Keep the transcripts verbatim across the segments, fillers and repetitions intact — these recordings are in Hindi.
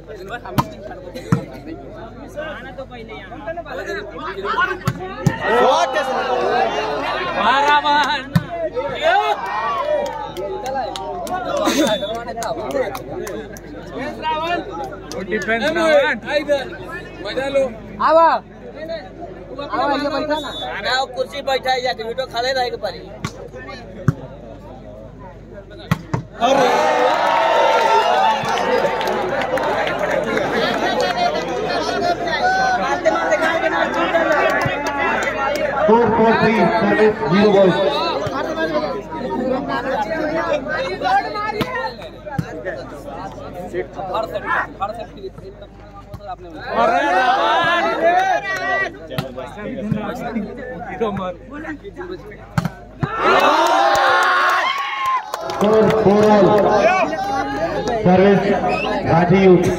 आवा आवा ये बैठा ना अरे कुर्सी बैठा है जाके वीडियो खड़े रहे के परी अरे मारते मारते गाल के नाल छूट गया four four three service zero boys Score four all. Service Raji Youth.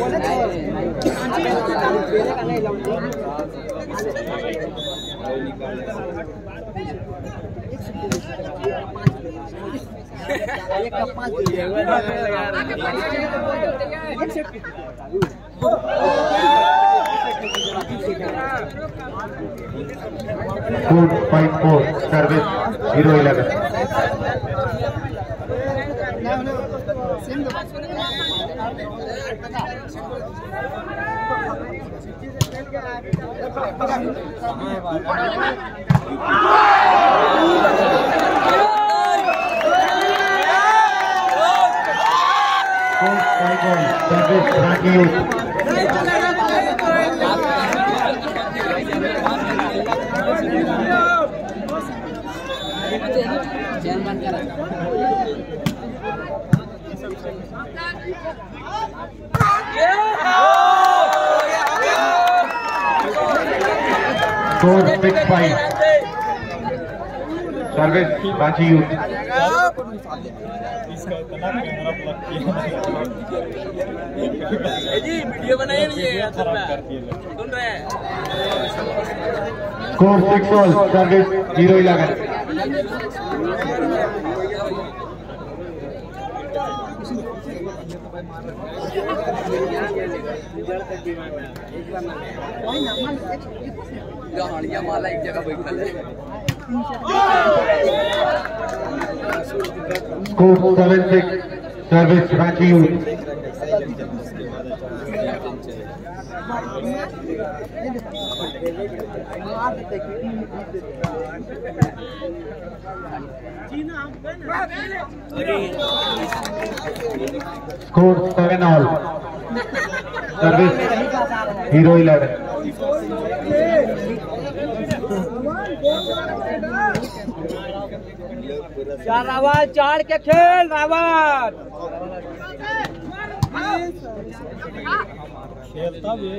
Score five four. Service zero eleven. Service Raji Youth. Score six five. Service Raji Youth. जी वीडियो बनाइए ये सुन रहे हैं Score six all. Service zero eleven. गाड़ियां माला एक जगह बैठल है Score seven six. Service Raji Youth. Score seven all. Service zero eleven. चार रावत चार के खेल रावत खेलता भी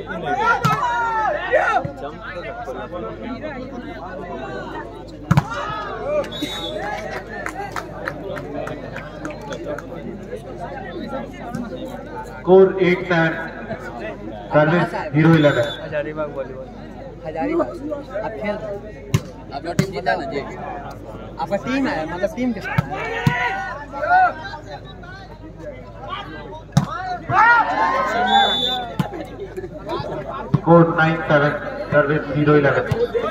Score eight seven. Service zero eleven. Hazaribagh volleyball Hazaribagh अब खेल आपका टीम जीता ना जी आपका टीम है मतलब टीम के साथ Score nine seven. Service zero eleven.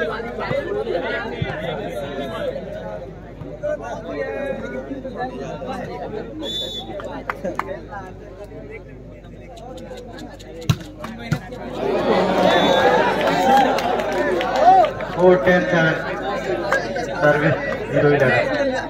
Score ten seven. Service zero eleven.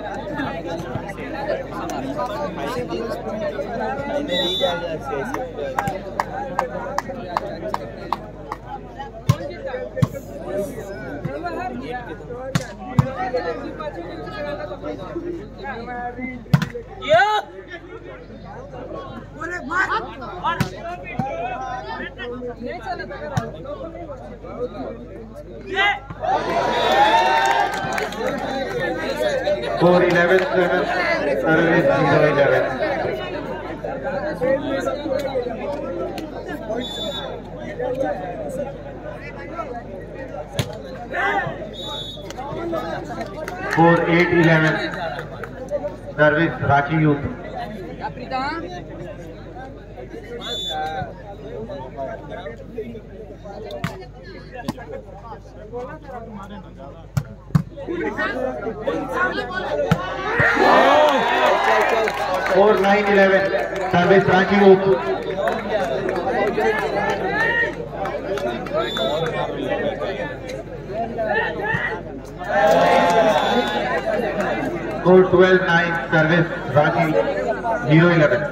Score eleven seven. Service zero eleven. Score eight eleven. Service Raji Youth. Four nine eleven service Ranchi youth. Score twelve nine service Ranchi zero eleven.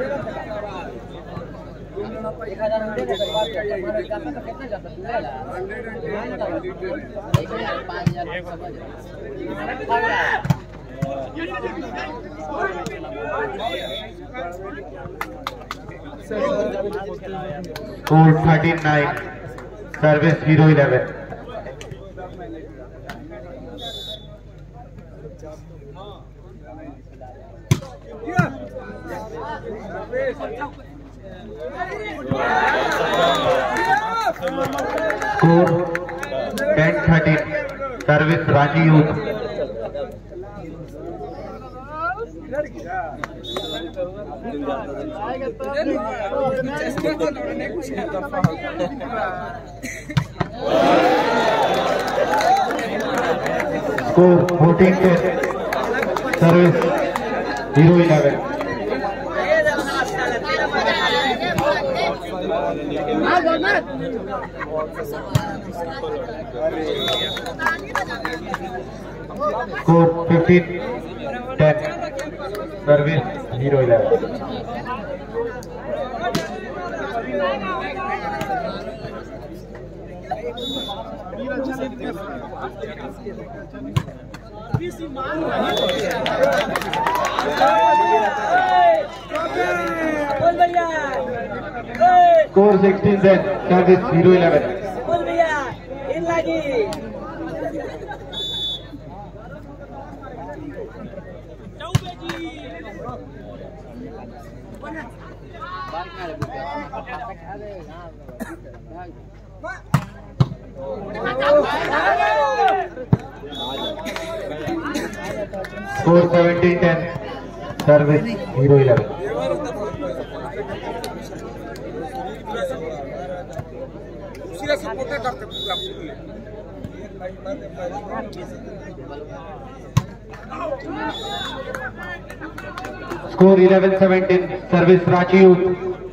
Score thirteen nine service zero eleven. Score ten thirteen service Ranchi youth. Score fourteen ten service zero eleven. Score fifteen ten service zero eleven. Score sixteen ten service zero eleven. Score seventeen ten service zero eleven. Score eleven seventeen service Ranchi youth.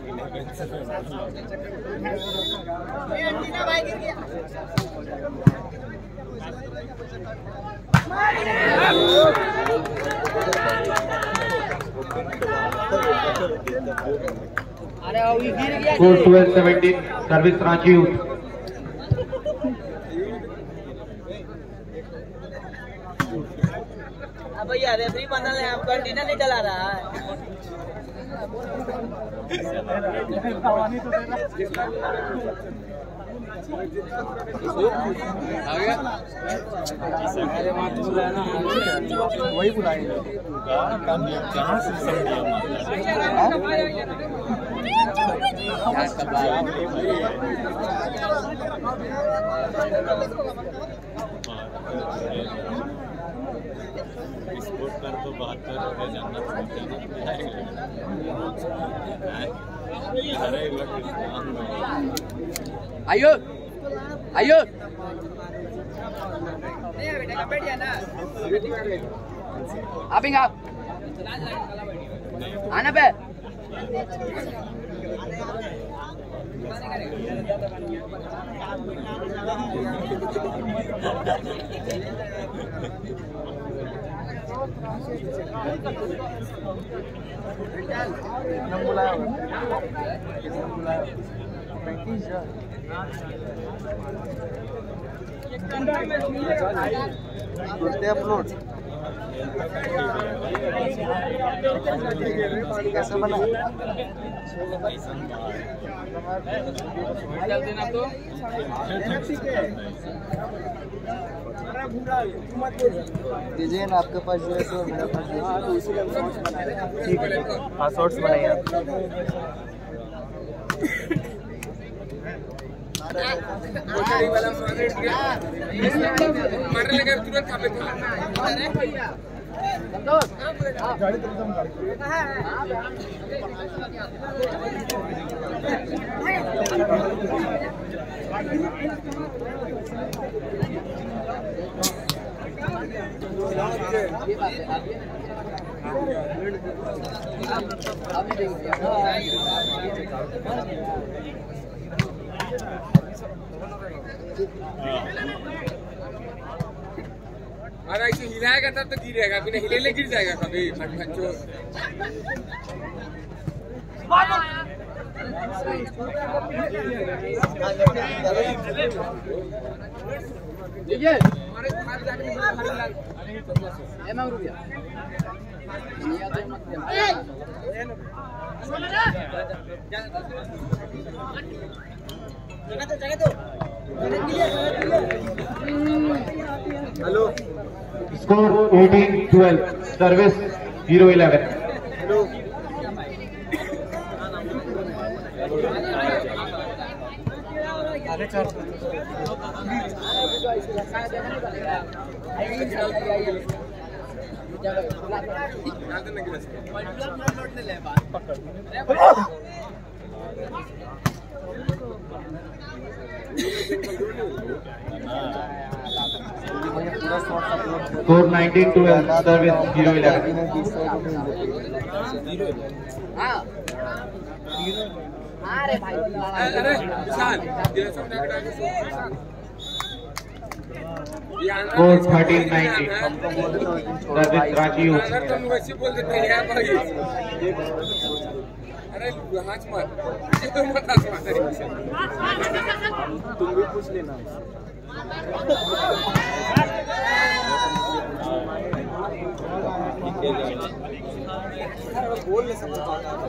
Score twelve seventeen service Ranchi youth. भैया रेफरी बनल है, आप कंटिन्यू नहीं चला रहा है। वही बुलाएंगे कहाँ से स्पोर्ट कर तो बहत्तर रुपये जानना आयो आयो आप इंगा आना पे अपलोड कैसा बना देना तो दीजिए ना, आपके पास जो है तो मेरे पास ठीक है। हाँ शॉर्ट्स बनाइए आप। तुरंत अरे ऐसे हिलाएगा तब तो गिरेगा, बिना हिलेले गिर जाएगा कभी बच्चों। ये एमएम रुपया hello score eighteen twelve service zero eleven score nineteen twelve service zero eleven अरे भाई अरे Vishal score thirteen nineteen service Ranchi youth अगर तुम वैसे बोल देते हैं भाई, अरे हाथ मत तुम मत तुम भी पूछ लेना। बोल नहीं सकता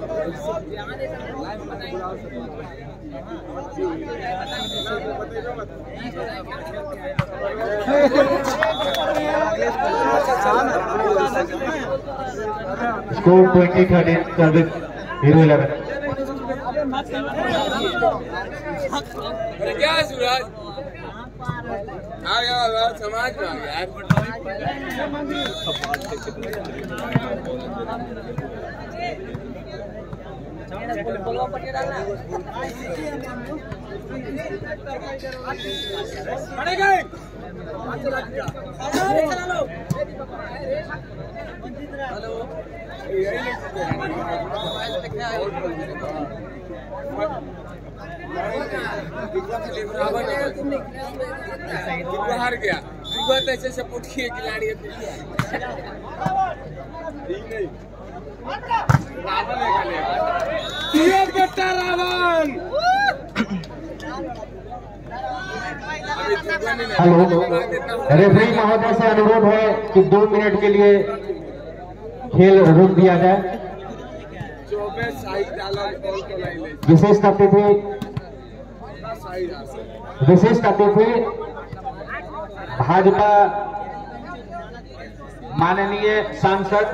score twenty thirteen service zero eleven अरे क्या सूरज आ गया समाज में आ गया बाहर गया ऐसे सपोर्ट किए खिलाड़ी बेटा रावण। हेलो रेफरी महोदय से अनुरोध है कि दो मिनट के लिए खेल रोक दिया जाए। विशेष अतिथि विशिष्ट अतिथि भाजपा माननीय सांसद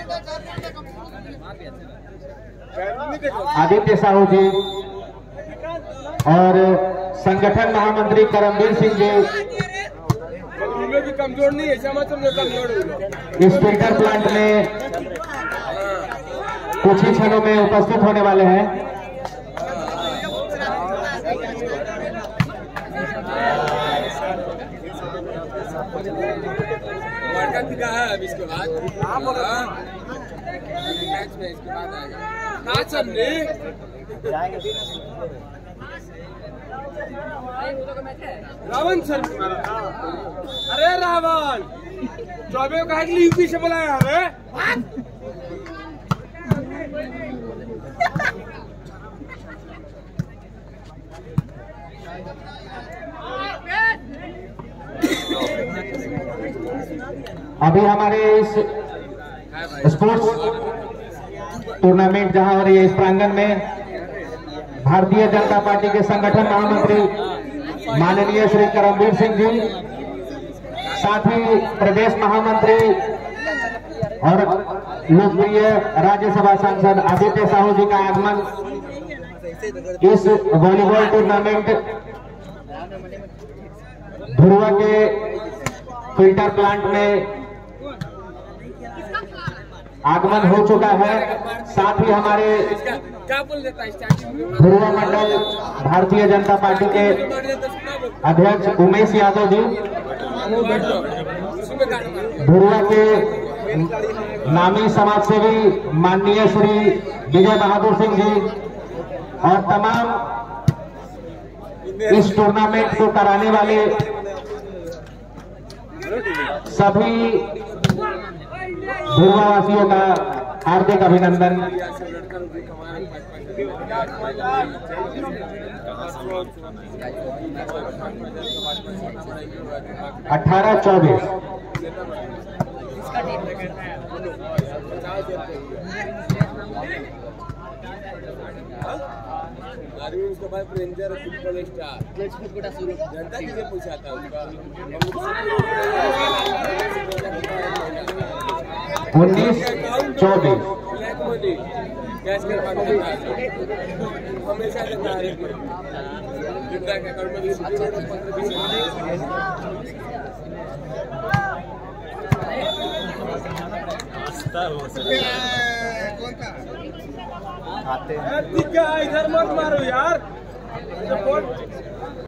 आदित्य साहू जी और संगठन महामंत्री करमवीर सिंह जी भी कमजोर नहीं है, कमजोर इस फिल्टर प्लांट में कुछ ही क्षणों में उपस्थित होने वाले हैं। का है अब इसके बाद मैच में इसके बाद आएगा रावण सर। अरे रावण चौबे को कहा कि यूपी से बुलाया हमें। अभी हमारे इस स्पोर्ट्स टूर्नामेंट जहां हो रही है इस प्रांगण में भारतीय जनता पार्टी के संगठन महामंत्री माननीय श्री करमवीर सिंह जी, साथ ही प्रदेश महामंत्री और लोकप्रिय राज्यसभा सांसद आदित्य साहू जी का आगमन इस वॉलीबॉल टूर्नामेंट धुरवा के फिल्टर प्लांट में आगमन हो चुका है। साथ ही हमारे क्या बोल देता है स्टार्टिंग में? ध्रुव मंडल भारतीय जनता पार्टी के अध्यक्ष उमेश यादव जी, ध्रुव के नामी समाजसेवी माननीय श्री विजय बहादुर सिंह जी और तमाम इस टूर्नामेंट को कराने वाले सभी ध्रुवावासियों का हार्दिक अभिनंदन। अठारह चौबीस उसका भाई रेंजर फुटबॉल स्टार जनता किसे पूछा था उसका उन्नीस चौबीस कैश करवा हमेशा देता है बैंक अकाउंट में इधर मत मारो यार।